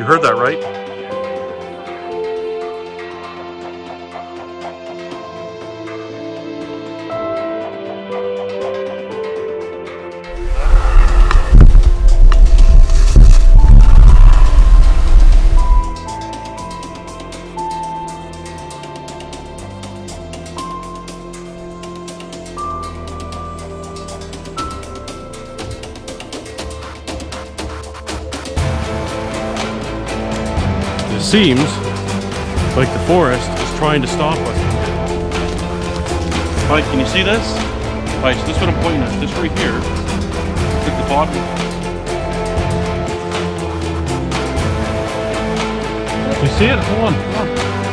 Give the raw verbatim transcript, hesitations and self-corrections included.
You heard that, right? It seems like the forest is trying to stop us. Alright, can you see this? Alright, so this is what I'm pointing at. This right here. Look at the bottom. You see it? Hold on. Hold on.